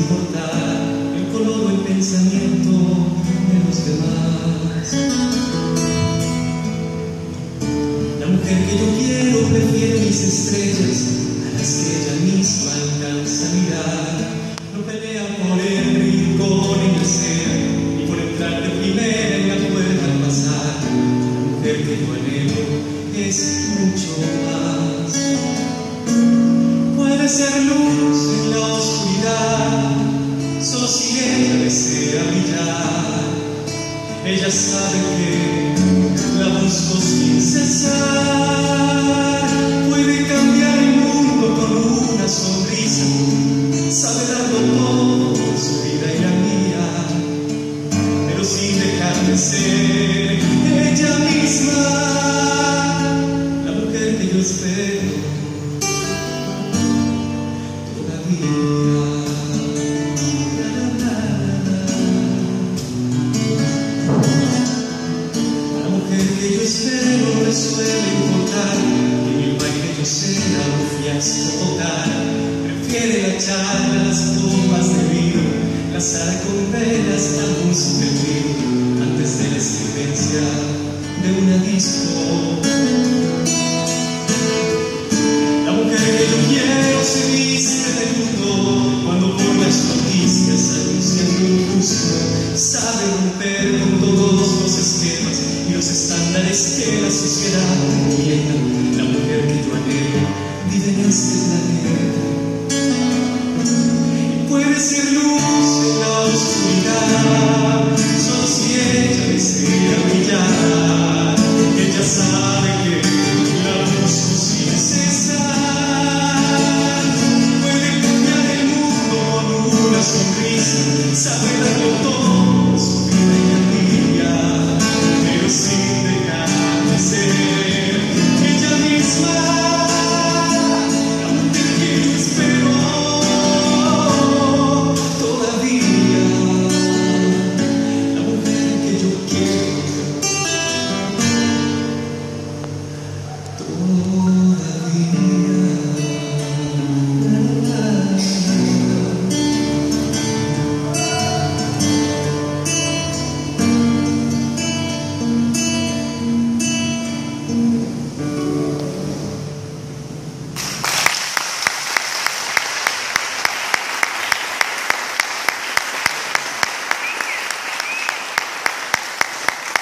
importar el color o el pensamiento de los demás. La mujer que yo quiero prefiere mis estrellas a las que ella misma alcanza a mirar. No pelea por el rincón en la acera, ni por entrar de primera en la puerta al pasar. La mujer que yo anhelo es mucho más. Puede ser luz en la oscuridad, solo si ella desea brillar. Ella sabe que la busco sin cesar. Puede cambiar el mundo con una sonrisa, sabe darlo todo por su vida y la mía, pero sin dejar de ser ella misma, la mujer que yo espero todavía. La mujer que yo espero no le suele importar que en el baile yo sea un fiasco total. Prefiere la charla, las copas de vino, la sala con velas, algún souvenir antes de la estridencia de una disco. La mujer que yo quiero se viste de luto cuando por las noticias anuncian lo injusto. Sabe romper con todos los esquemas y los estándares que la sociedad